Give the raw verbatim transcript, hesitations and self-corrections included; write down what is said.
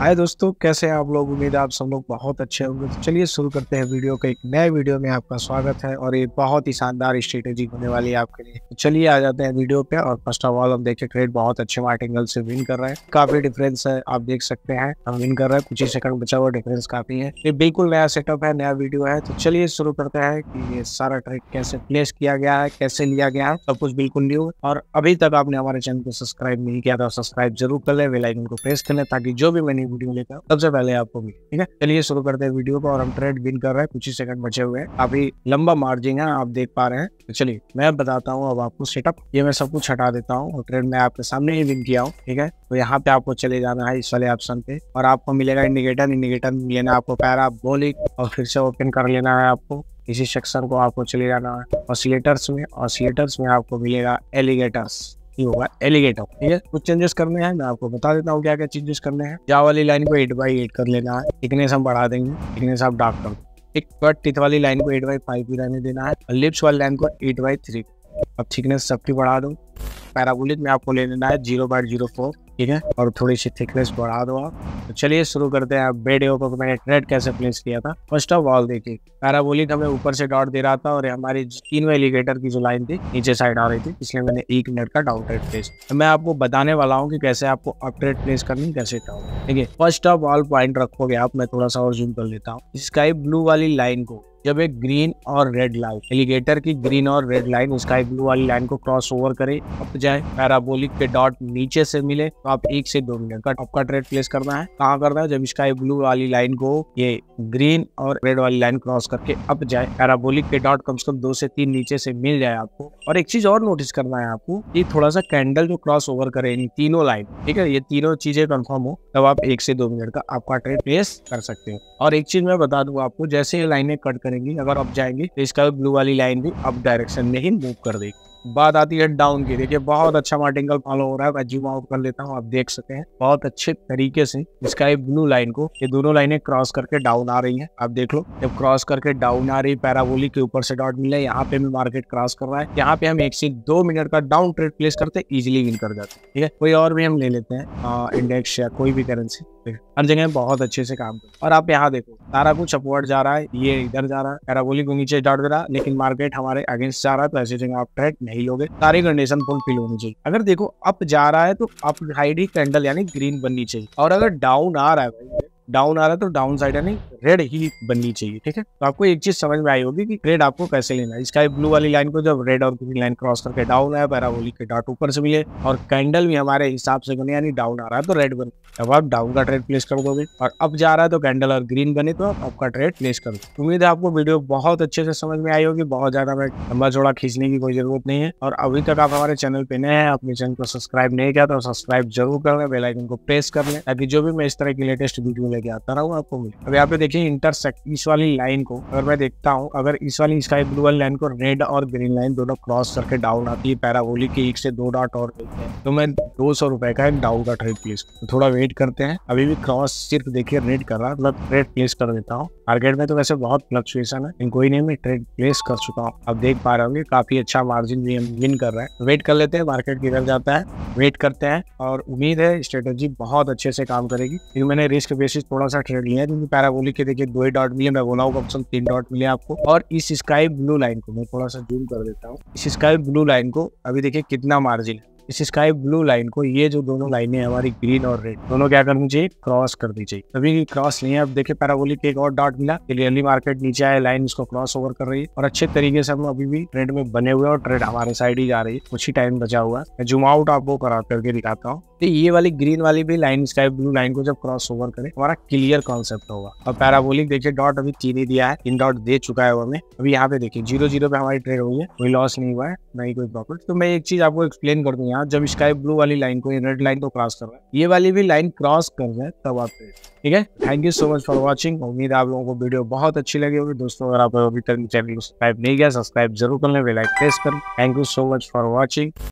हाय दोस्तों, कैसे हैं आप लोग। उम्मीद है आप सब लोग बहुत अच्छे होंगे। तो चलिए शुरू करते हैं वीडियो का। एक नए वीडियो में आपका स्वागत है और ये बहुत ही शानदार स्ट्रेटेजी होने वाली है आपके लिए। तो चलिए आ जाते हैं वीडियो पे। और फर्स्ट ऑफ ऑल हम देखिए ट्रेड बहुत अच्छे मार्टिंगल से विन कर रहे हैं। काफी डिफरेंस है, आप देख सकते हैं हम विन कर रहे हैं। कुछ ही सेकंड बचा हुआ, डिफरेंस काफी है। ये बिल्कुल नया सेटअप है, नया वीडियो है। तो चलिए शुरू करते हैं कि ये सारा ट्रेड कैसे प्लेस किया गया है, कैसे लिया गया है, सब कुछ बिल्कुल न्यू। और अभी तक आपने हमारे चैनल को सब्सक्राइब नहीं किया तो सब्सक्राइब जरूर कर ले, बेल आइकन को प्रेस कर ले ताकि जो भी मैंने वीडियो लेकर सबसे पहले आपको मिले। ठीक है, चलिए शुरू करते हैं वीडियो को। और हम ट्रेड विन कर रहे हैं, कुछ ही सेकंड बचे हुए हैं। अभी लंबा मार्जिन है, आप देख पा रहे हैं। तो चलिए मैं बताता हूँ अब आपको सेटअप। ये मैं सब कुछ हटा देता हूँ और ट्रेड मैं आपके सामने ही विन किया हूँ। ठीक है, तो यहाँ पे आपको चले जाना है इस वाले ऑप्शन पे और आपको मिलेगा इंडिकेटर। इंडिकेटर लेना है आपको पैराबोलिक और फिर से ओपन कर लेना है आपको। इसी सेक्शन को आपको चले जाना है ऑसिलेटर्स में। ऑसिलेटर्स में आपको मिलेगा एलिगेटर्स, ये होगा एलिगेटर। ठीक है, कुछ चेंजेस करने हैं, मैं आपको बता देता हूँ क्या क्या चेंजेस करने हैं। जा वाली लाइन को एट बाई एट कर लेना है। थिकनेस हम बढ़ा देंगे, थिकनेस आप डार्क कर दो। एक कट टिथ वाली लाइन को एट बाई फाइव ही रहने देना है और लिप्स वाली लाइन को एट बाई थ्री। अब थिकनेस सबकी बढ़ा दो। पैराबोलिक में आपको ले लेना है जीरो पॉइंट जीरो फोर। ठीक है, और थोड़ी सी थिकनेस बढ़ा दो आप। तो चलिए शुरू करते हैं। वीडियो को मैंने ट्रेड कैसे प्लेस किया था। फर्स्ट ऑफ ऑल देखिए, पैराबोलिक हमें ऊपर से डॉट दे रहा था और हमारी तीनों एलिगेटर की जो लाइन थी नीचे साइड आ रही थी, इसलिए मैंने एक मिनट का डाउन ट्रेड प्लेस। तो मैं आपको बताने वाला हूँ कि कैसे आपको अप ट्रेड प्लेस करनी, कैसे डाउन। ठीक है, फर्स्ट ऑफ ऑल पॉइंट रखोगे आप। मैं थोड़ा सा और जूम कर लेता हूँ। स्काई ब्लू वाली लाइन को जब एक ग्रीन और रेड लाइन, एलिगेटर की ग्रीन और रेड लाइन स्काई ब्लू वाली लाइन को क्रॉस ओवर करे, अप जाए, पैराबोलिक के डॉट नीचे से मिले, तो आप एक से दो मिनट का आपका ट्रेड प्लेस करना है। कहाँ करना है? जब स्काई ब्लू वाली लाइन को ये ग्रीन और रेड वाली लाइन क्रॉस करके अप जाए, पैराबोलिक के डॉट कम से कम दो से तीन नीचे से मिल जाए आपको। और एक चीज और नोटिस करना है आपको, ये थोड़ा सा कैंडल जो क्रॉस ओवर करे तीनों लाइन, ठीक है, ये तीनों चीजें कंफर्म हो तब आप एक से दो मिनट का आपका ट्रेड प्लेस कर सकते हो। और एक चीज मैं बता दूं आपको, जैसे ये लाइनें कट करेंगी, अगर अप जाएंगी तो इसका ब्लू वाली लाइन भी अप डायरेक्शन में ही मूव कर देगी। बात आती है डाउन की। देखिए बहुत अच्छा मार्टिंगल फॉलो हो रहा है। मैं जूम आउट कर लेता हूँ, आप देख सकते हैं बहुत अच्छे तरीके से स्काई ब्लू लाइन को ये दोनों लाइनें क्रॉस करके डाउन आ रही हैं। आप देख लो, जब क्रॉस करके डाउन आ रही, पैराबोलिक के ऊपर से डॉट मिला, यहाँ पे भी मार्केट क्रॉस कर रहा है। यहाँ पे हम एक से दो मिनट का डाउन ट्रेड प्लेस करते इजिली विन कर जाते हैं। ठीक है, कोई और भी हम ले लेते हैं, इंडेक्स या कोई भी करेंसी, हर जगह बहुत अच्छे से काम कर। और आप यहाँ देखो, सारा कुछ अपवर्ड जा रहा है, ये इधर जा रहा है, पैराबोलिक को नीचे डाउट दे रहा है, लेकिन मार्केट हमारे अगेंस्ट जा रहा है। तो ऐसी जगह आप ट्रेड नहीं लोगे, सारी कंडीशन फुलफिल होनी चाहिए। अगर देखो अप जा रहा है तो अप साइड ही कैंडल यानी ग्रीन बननी चाहिए, और अगर डाउन आ रहा है डाउन आ रहा है तो डाउन साइड यानी रेड ही बननी चाहिए। ठीक है, तो आपको एक चीज समझ में आई होगी कि ट्रेड आपको कैसे लेना है। स्काई ब्लू वाली लाइन को जब रेड और ग्रीन लाइन क्रॉस करके डाउन आया, पैराबोलिक के डॉट ऊपर से मिले और कैंडल भी हमारे हिसाब से बने यानी डाउन आ रहा है तो रेड बने, अब आप डाउन का ट्रेड प्लेस कर दोगे। और अप जा रहा है तो कैंडल और ग्रीन बने तो आप आपका ट्रेड प्लेस कर दो। उम्मीद है आपको वीडियो बहुत अच्छे से समझ में आई होगी। बहुत ज्यादा मैं लंबा चौड़ा खींचने की कोई जरूरत नहीं है। और अभी तक आप हमारे चैनल पे नए हैं, अपने चैनल को सब्सक्राइब नहीं किया तो सब्सक्राइब जरूर कर लें, बेल आइकन को प्रेस कर लें ताकि जो भी मैं इस तरह की लेटेस्ट वीडियो लेके आता रहूँ आपको मिले। अब यहाँ पे देखिए इंटरसेक्ट, इस वाली लाइन को अगर मैं देखता हूँ, अगर इस वाली स्काई ब्लू वाली लाइन को रेड और ग्रीन लाइन दोनों क्रॉस करके डाउन आती है, पैराबोलिक के एक से दो डॉट और मिलते हैं, तो मैं दो सौ रुपए का एक डाउन का ट्रेड प्लेस। तो थोड़ा वेट करते हैं। अभी भी क्रॉस सिर्फ देखिए रेड कर रहा है, मतलब ट्रेड प्लेस कर देता हूँ। मार्केट में तो वैसे बहुत फ्लक्चुएशन है, इन कोई नहीं, मैं ट्रेड प्लेस कर चुका हूँ। आप देख पा रहे होंगे काफी अच्छा मार्जिन भी हम विन कर रहे हैं। वेट कर लेते हैं मार्केट किधर जाता है, वेट करते हैं। और उम्मीद है स्ट्रेटेजी बहुत अच्छे से काम करेगी, क्योंकि मैंने रिस्क बेसिस थोड़ा सा ट्रेड लिया है। क्योंकि पैराबोलिक के देखिए दो ही डॉट मिले, मैं बोला हूँ कम से कम तीन डॉट मिले आपको। और इस स्काई ब्लू लाइन को मैं थोड़ा सा जूम कर देता हूँ। इस स्काई ब्लू लाइन को अभी देखिए कितना मार्जिन है। इस स्काई ब्लू लाइन को ये जो दोनों लाइनें हमारी ग्रीन और रेड दोनों क्या करनी चाहिए, क्रॉस कर दी चाहिए। अभी क्रॉस नहीं है। अब देखिए पैराबोलिक के एक और डॉट मिला, क्लियरली मार्केट नीचे आया, लाइन इसको क्रॉस ओवर कर रही है और अच्छे तरीके से हम अभी भी ट्रेड में बने हुए और ट्रेड हमारे साइड ही जा रही है। कुछ ही टाइम बचा हुआ है। जूम आउट आपको करा करके दिखाता हूँ। तो ये वाली ग्रीन वाली भी लाइन स्काई ब्लू लाइन को जब क्रॉस ओवर करे हमारा क्लियर कॉन्सेप्ट होगा। और पैराबोलिक देखिए डॉट अभी तीन ही दिया है, तीन डॉट दे चुका है वो हमें। अभी यहाँ पे देखिए जीरो जीरो पे हमारी ट्रेड हुई है, कोई लॉस नहीं हुआ है, नहीं कोई प्रॉफिट। तो मैं एक चीज आपको एक्सप्लेन कर दूं, यहाँ जब स्काई ब्लू वाली लाइन को रेड लाइन को क्रॉस कर रहा है, ये वाली भी लाइन क्रॉस कर जाए तब आप ट्रेड। ठीक है, thank you so much for watching. उम्मीद है आप लोगों को वीडियो बहुत अच्छी लगी होगी। दोस्तों अगर आप अभी तक चैनल को सब्सक्राइब नहीं किया, सब्सक्राइब जरूर कर लें, बेल आइकन प्रेस करें। Thank you so much for watching.